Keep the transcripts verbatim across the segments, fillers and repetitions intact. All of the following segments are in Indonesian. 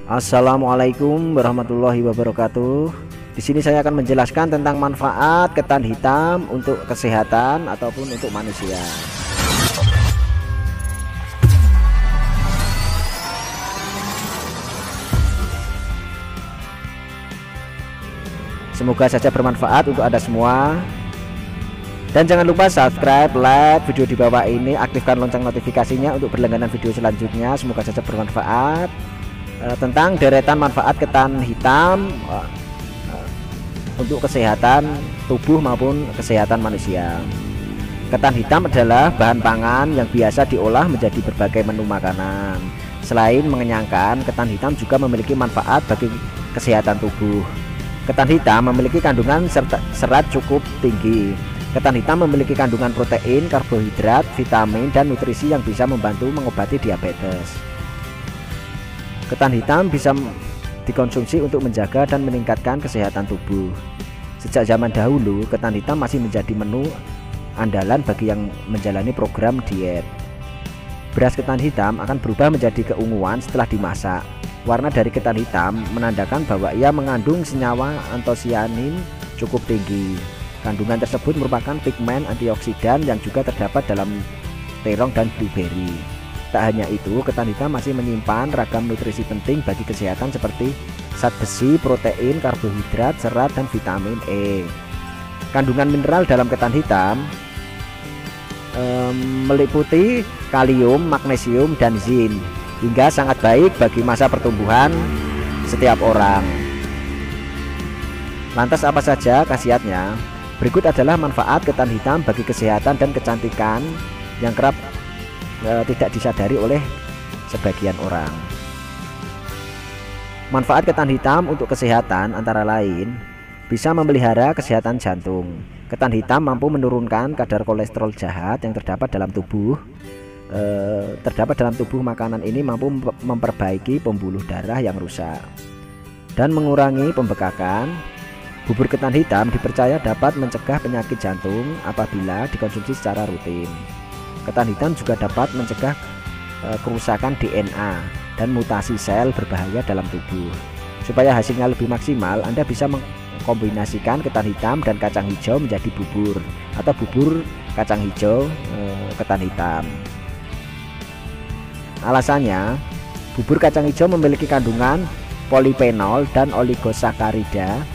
Assalamualaikum warahmatullahi wabarakatuh. Di sini saya akan menjelaskan tentang manfaat ketan hitam untuk kesehatan ataupun untuk manusia. Semoga saja bermanfaat untuk Anda semua. Dan jangan lupa subscribe, like video di bawah ini, aktifkan lonceng notifikasinya untuk berlangganan video selanjutnya. Semoga saja bermanfaat e, tentang deretan manfaat ketan hitam e, e, untuk kesehatan tubuh maupun kesehatan manusia. Ketan hitam adalah bahan pangan yang biasa diolah menjadi berbagai menu makanan. Selain mengenyangkan, ketan hitam juga memiliki manfaat bagi kesehatan tubuh. Ketan hitam memiliki kandungan serat cukup tinggi. Ketan hitam memiliki kandungan protein, karbohidrat, vitamin, dan nutrisi yang bisa membantu mengobati diabetes. Ketan hitam bisa dikonsumsi untuk menjaga dan meningkatkan kesehatan tubuh. Sejak zaman dahulu, ketan hitam masih menjadi menu andalan bagi yang menjalani program diet. Beras ketan hitam akan berubah menjadi keunguan setelah dimasak. Warna dari ketan hitam menandakan bahwa ia mengandung senyawa antosianin cukup tinggi. Kandungan tersebut merupakan pigmen antioksidan yang juga terdapat dalam terong dan blueberry. Tak hanya itu, ketan hitam masih menyimpan ragam nutrisi penting bagi kesehatan seperti zat besi, protein, karbohidrat, serat, dan vitamin E. Kandungan mineral dalam ketan hitam um, meliputi kalium, magnesium, dan zinc, hingga sangat baik bagi masa pertumbuhan setiap orang. Lantas apa saja khasiatnya? Berikut adalah manfaat ketan hitam bagi kesehatan dan kecantikan yang kerap e, tidak disadari oleh sebagian orang. Manfaat ketan hitam untuk kesehatan antara lain bisa memelihara kesehatan jantung. Ketan hitam mampu menurunkan kadar kolesterol jahat yang terdapat dalam tubuh. E, terdapat dalam tubuh makanan ini mampu memperbaiki pembuluh darah yang rusak dan mengurangi pembekakan. Bubur ketan hitam dipercaya dapat mencegah penyakit jantung apabila dikonsumsi secara rutin. Ketan hitam juga dapat mencegah e, kerusakan D N A dan mutasi sel berbahaya dalam tubuh. Supaya hasilnya lebih maksimal, Anda bisa mengkombinasikan ketan hitam dan kacang hijau menjadi bubur atau bubur kacang hijau e, ketan hitam. Alasannya, bubur kacang hijau memiliki kandungan polifenol dan oligosakarida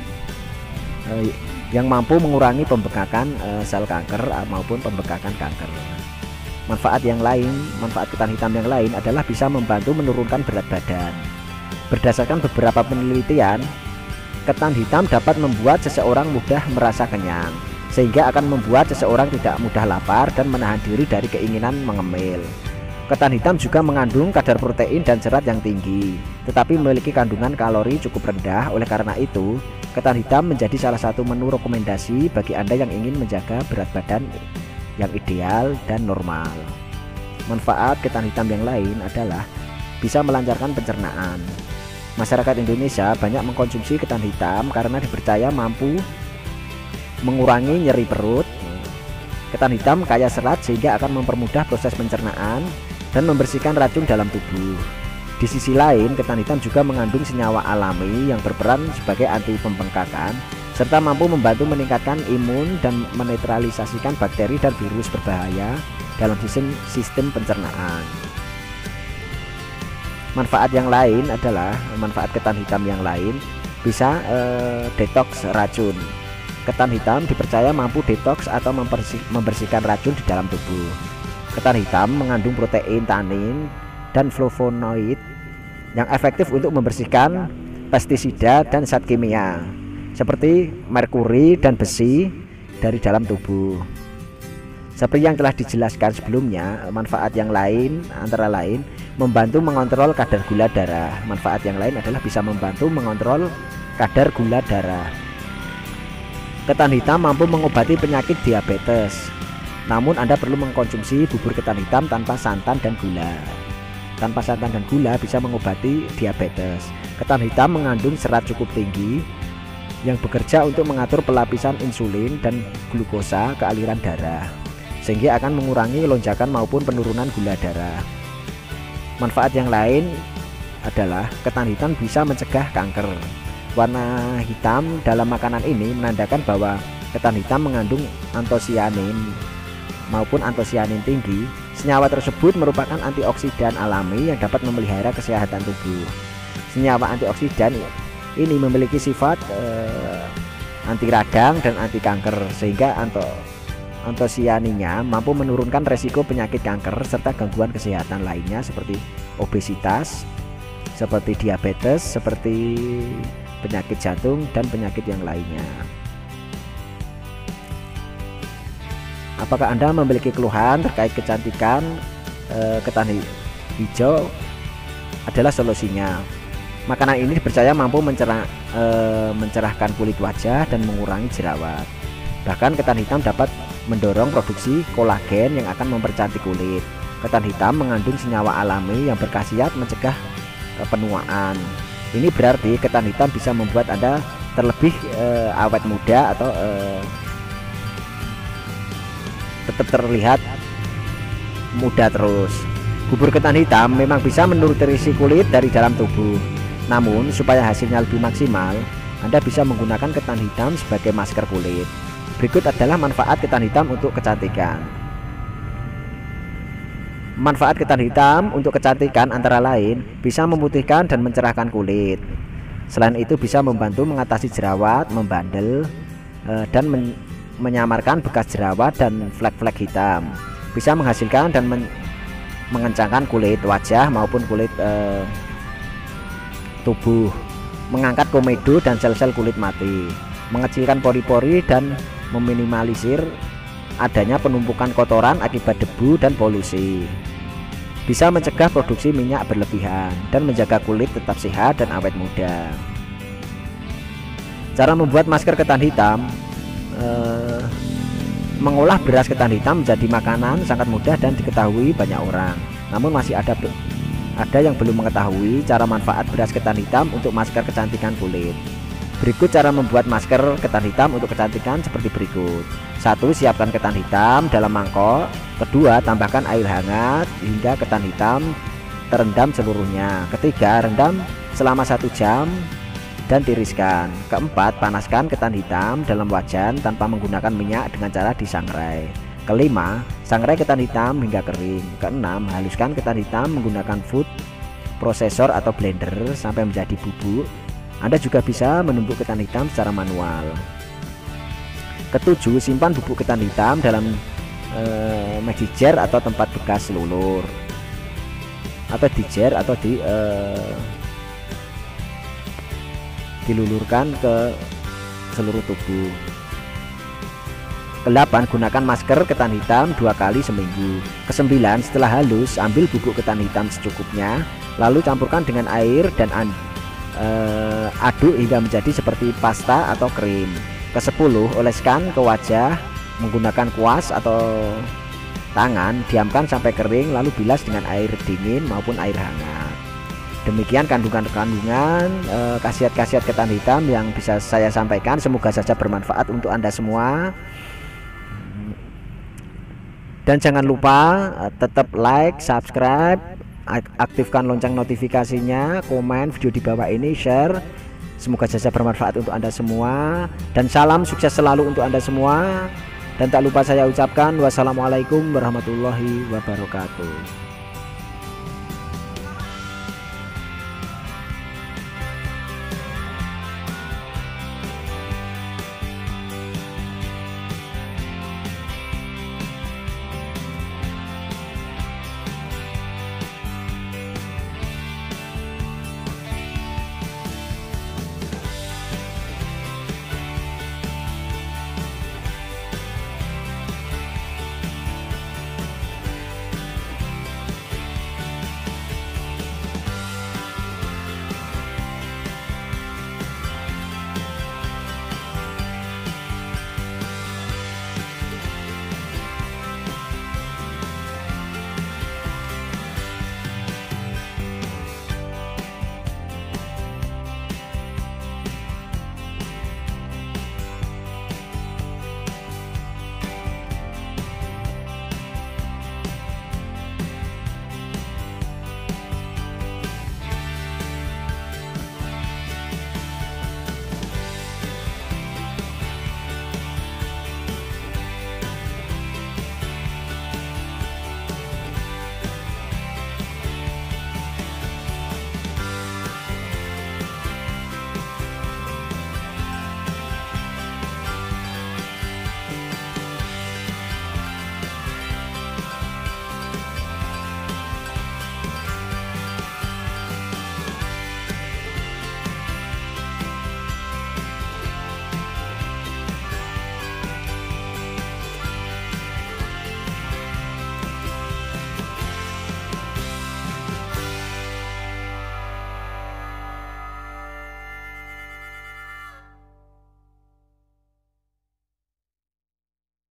yang mampu mengurangi pembekakan e, sel kanker maupun pembekakan kanker. Manfaat yang lain, manfaat ketan hitam yang lain adalah bisa membantu menurunkan berat badan. Berdasarkan beberapa penelitian, ketan hitam dapat membuat seseorang mudah merasa kenyang, sehingga akan membuat seseorang tidak mudah lapar dan menahan diri dari keinginan mengemil. Ketan hitam juga mengandung kadar protein dan serat yang tinggi, tetapi memiliki kandungan kalori cukup rendah. Oleh karena itu, ketan hitam menjadi salah satu menu rekomendasi bagi Anda yang ingin menjaga berat badan yang ideal dan normal. Manfaat ketan hitam yang lain adalah bisa melancarkan pencernaan. Masyarakat Indonesia banyak mengkonsumsi ketan hitam karena dipercaya mampu mengurangi nyeri perut. Ketan hitam kaya serat sehingga akan mempermudah proses pencernaan dan membersihkan racun dalam tubuh. Di sisi lain, ketan hitam juga mengandung senyawa alami yang berperan sebagai anti pembengkakan serta mampu membantu meningkatkan imun dan menetralisasikan bakteri dan virus berbahaya dalam sistem, sistem pencernaan. Manfaat yang lain adalah manfaat ketan hitam yang lain bisa eh, detoks racun. Ketan hitam dipercaya mampu detoks atau membersih, membersihkan racun di dalam tubuh. Ketan hitam mengandung protein, tanin, dan flavonoid yang efektif untuk membersihkan pestisida dan zat kimia seperti merkuri dan besi dari dalam tubuh. Seperti yang telah dijelaskan sebelumnya, manfaat yang lain antara lain membantu mengontrol kadar gula darah. Manfaat yang lain adalah bisa membantu mengontrol kadar gula darah. Ketan hitam mampu mengobati penyakit diabetes. Namun Anda perlu mengkonsumsi bubur ketan hitam tanpa santan dan gula. Tanpa santan dan gula bisa mengobati diabetes. Ketan hitam mengandung serat cukup tinggi yang bekerja untuk mengatur pelapisan insulin dan glukosa ke aliran darah, sehingga akan mengurangi lonjakan maupun penurunan gula darah. Manfaat yang lain adalah ketan hitam bisa mencegah kanker. Warna hitam dalam makanan ini menandakan bahwa ketan hitam mengandung antosianin maupun antosianin tinggi. Senyawa tersebut merupakan antioksidan alami yang dapat memelihara kesehatan tubuh. Senyawa antioksidan ini memiliki sifat eh, anti radang dan anti kanker, sehingga anto antosianinnya mampu menurunkan resiko penyakit kanker serta gangguan kesehatan lainnya seperti obesitas, seperti diabetes, seperti penyakit jantung dan penyakit yang lainnya. Apakah Anda memiliki keluhan terkait kecantikan? E, ketan hijau adalah solusinya. Makanan ini dipercaya mampu mencerah, e, mencerahkan kulit wajah dan mengurangi jerawat. Bahkan ketan hitam dapat mendorong produksi kolagen yang akan mempercantik kulit. Ketan hitam mengandung senyawa alami yang berkhasiat mencegah penuaan. Ini berarti ketan hitam bisa membuat Anda terlebih e, awet muda atau e, tetap terlihat muda terus. Bubur ketan hitam memang bisa menutrisi kulit dari dalam tubuh. Namun supaya hasilnya lebih maksimal, Anda bisa menggunakan ketan hitam sebagai masker kulit. Berikut adalah manfaat ketan hitam untuk kecantikan. Manfaat ketan hitam untuk kecantikan antara lain bisa memutihkan dan mencerahkan kulit. Selain itu bisa membantu mengatasi jerawat, membandel, eh, dan men menyamarkan bekas jerawat dan flek-flek hitam. Bisa menghasilkan dan men mengencangkan kulit wajah maupun kulit eh, tubuh, mengangkat komedo dan sel-sel kulit mati, mengecilkan pori-pori dan meminimalisir adanya penumpukan kotoran akibat debu dan polusi. Bisa mencegah produksi minyak berlebihan dan menjaga kulit tetap sehat dan awet muda. Cara membuat masker ketan hitam. Eh, mengolah beras ketan hitam menjadi makanan sangat mudah dan diketahui banyak orang. Namun masih ada ada yang belum mengetahui cara manfaat beras ketan hitam untuk masker kecantikan kulit. Berikut cara membuat masker ketan hitam untuk kecantikan seperti berikut. Satu, siapkan ketan hitam dalam mangkok. Kedua, tambahkan air hangat hingga ketan hitam terendam seluruhnya. Ketiga, rendam selama satu jam dan tiriskan. Keempat, panaskan ketan hitam dalam wajan tanpa menggunakan minyak dengan cara disangrai. Kelima, sangrai ketan hitam hingga kering. Keenam, haluskan ketan hitam menggunakan food processor atau blender sampai menjadi bubuk. Anda juga bisa menumbuk ketan hitam secara manual. Ketujuh, simpan bubuk ketan hitam dalam eh, magic jar atau tempat bekas lulur, atau di jar atau di eh, dilulurkan ke seluruh tubuh. Kedelapan, gunakan masker ketan hitam dua kali seminggu. Kesembilan, setelah halus, ambil bubuk ketan hitam secukupnya, lalu campurkan dengan air dan Uh, aduk hingga menjadi seperti pasta atau krim. Kesepuluh, oleskan ke wajah menggunakan kuas atau tangan, diamkan sampai kering, lalu bilas dengan air dingin maupun air hangat. Demikian kandungan-kandungan uh, khasiat-khasiat ketan hitam yang bisa saya sampaikan. Semoga saja bermanfaat untuk Anda semua. Dan jangan lupa uh, tetap like, subscribe, aktifkan lonceng notifikasinya, komen video di bawah ini, share. Semoga saja bermanfaat untuk Anda semua, dan salam sukses selalu untuk Anda semua. Dan tak lupa saya ucapkan wassalamualaikum warahmatullahi wabarakatuh.